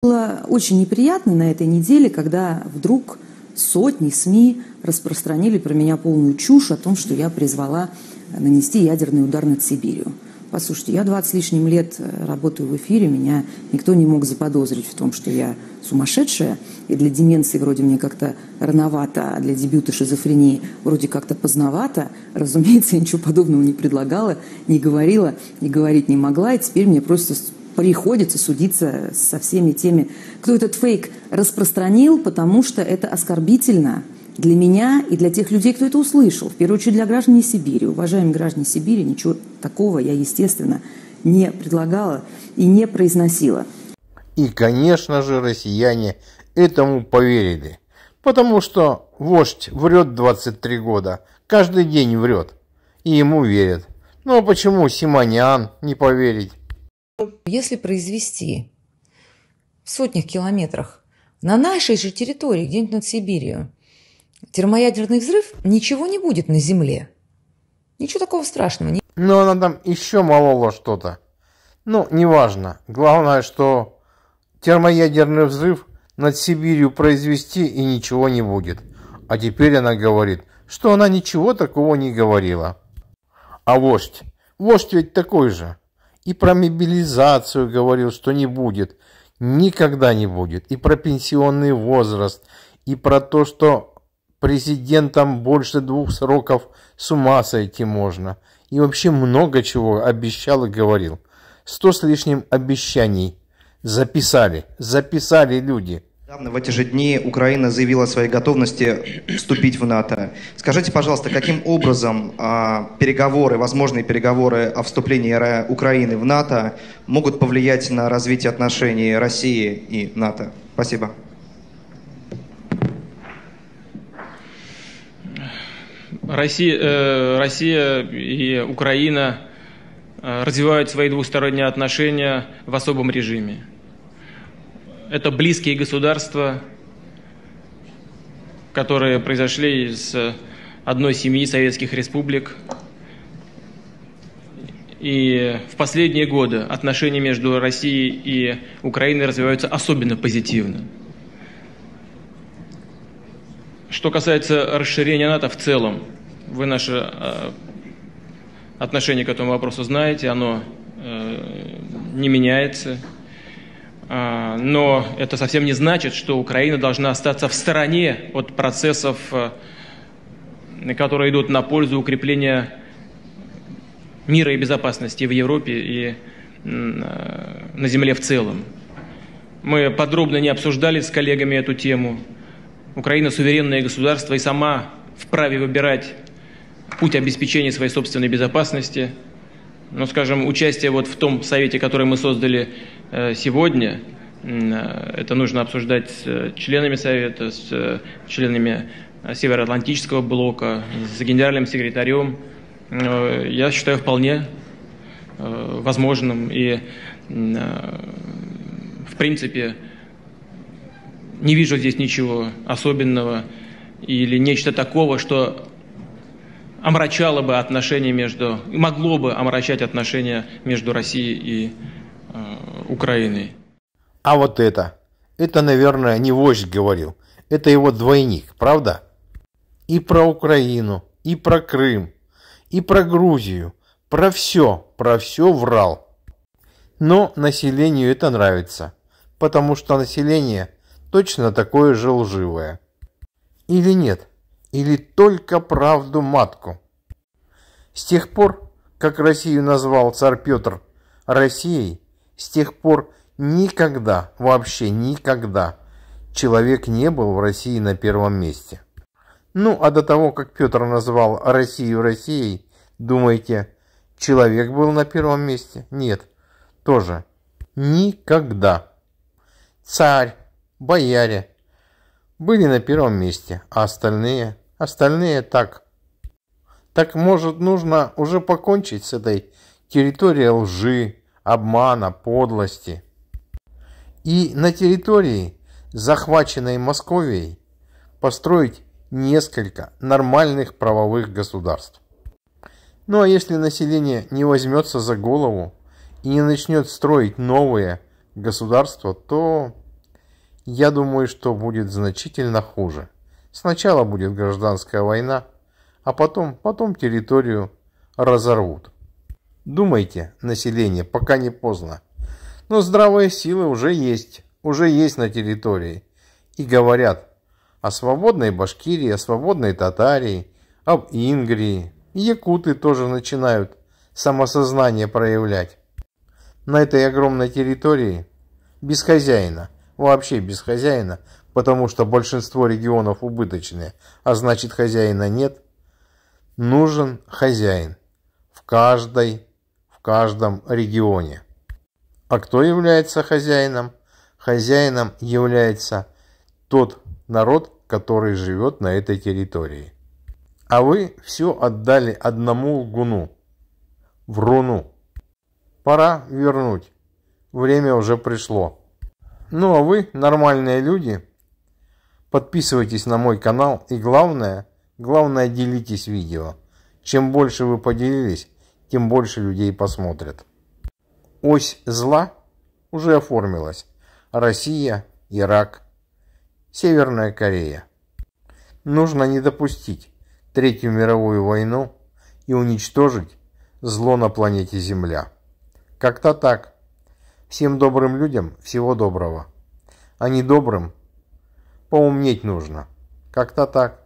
Было очень неприятно на этой неделе, когда вдруг сотни СМИ распространили про меня полную чушь о том, что я призвала нанести ядерный удар над Сибирью. Послушайте, я 20 с лишним лет работаю в эфире, меня никто не мог заподозрить в том, что я сумасшедшая, и для деменции вроде мне как-то рановато, а для дебюта шизофрении вроде как-то поздновато. Разумеется, я ничего подобного не предлагала, не говорила и говорить не могла, и теперь мне просто приходится судиться со всеми теми, кто этот фейк распространил, потому что это оскорбительно для меня и для тех людей, кто это услышал. В первую очередь для граждан Сибири. Уважаемые граждане Сибири, ничего такого я, естественно, не предлагала и не произносила. И, конечно же, россияне этому поверили. Потому что вождь врет 23 года, каждый день врет, и ему верят. Ну а почему Симонян не поверить? Если произвести в сотнях километрах на нашей же территории, где-нибудь над Сибирью, термоядерный взрыв, ничего не будет на Земле. Ничего такого страшного. Но она там еще молола что-то. Ну, неважно. Главное, что термоядерный взрыв над Сибирью произвести и ничего не будет. А теперь она говорит, что она ничего такого не говорила. А вождь ведь такой же. И про мобилизацию говорил, что не будет. Никогда не будет. И про пенсионный возраст. И про то, что президентам больше 2 сроков с ума сойти можно. И вообще много чего обещал и говорил. 100 с лишним обещаний записали люди. В эти же дни Украина заявила о своей готовности вступить в НАТО. Скажите, пожалуйста, каким образом возможные переговоры о вступлении Украины в НАТО могут повлиять на развитие отношений России и НАТО? Спасибо. Россия и Украина развивают свои двусторонние отношения в особом режиме. Это близкие государства, которые произошли из одной семьи советских республик. И в последние годы отношения между Россией и Украиной развиваются особенно позитивно. Что касается расширения НАТО в целом, вы наше отношение к этому вопросу знаете, оно не меняется. Но это совсем не значит, что Украина должна остаться в стороне от процессов, которые идут на пользу укрепления мира и безопасности в Европе и на Земле в целом. Мы подробно не обсуждали с коллегами эту тему. Украина суверенное государство и сама вправе выбирать путь обеспечения своей собственной безопасности. Но, скажем, участие вот в том совете, который мы создали сегодня, это нужно обсуждать с членами совета, с членами Североатлантического блока, с генеральным секретарем. Я считаю вполне возможным и, в принципе, не вижу здесь ничего особенного или нечто такого, что омрачало бы могло бы омрачать отношения между Россией и Украиной. А вот это, наверное, не вождь говорил, это его двойник, правда? И про Украину, и про Крым, и про Грузию, про все врал. Но населению это нравится, потому что население точно такое же лживое. Или нет? Или только правду матку? С тех пор, как Россию назвал царь Петр Россией, с тех пор никогда, вообще никогда человек не был в России на первом месте. Ну, а до того, как Петр назвал Россию Россией, думаете, человек был на первом месте? Нет, тоже никогда. Царь, бояре были на первом месте, а остальные так. Так, может, нужно уже покончить с этой территорией лжи, обмана, подлости. И на территории, захваченной Московией, построить несколько нормальных правовых государств. Ну а если население не возьмется за голову и не начнет строить новые государства, то Я думаю, что будет значительно хуже. Сначала будет гражданская война, а потом территорию разорвут. Думайте, население, пока не поздно. Но здравые силы уже есть на территории. И говорят о свободной Башкирии, о свободной Татарии, об Ингрии. И якуты тоже начинают самосознание проявлять. На этой огромной территории без хозяина, вообще без хозяина, потому что большинство регионов убыточные, а значит хозяина нет, нужен хозяин в каждом регионе. А кто является хозяином? Хозяином является тот народ, который живет на этой территории. А вы все отдали одному лгуну, вруну. Пора вернуть. Время уже пришло. Ну а вы, нормальные люди, подписывайтесь на мой канал и главное делитесь видео. Чем больше вы поделились, тем больше людей посмотрят. Ось зла уже оформилась. Россия, Ирак, Северная Корея. Нужно не допустить Третью мировую войну и уничтожить зло на планете Земля. Как-то так. Всем добрым людям всего доброго. А недобрым поумнеть нужно. Как-то так.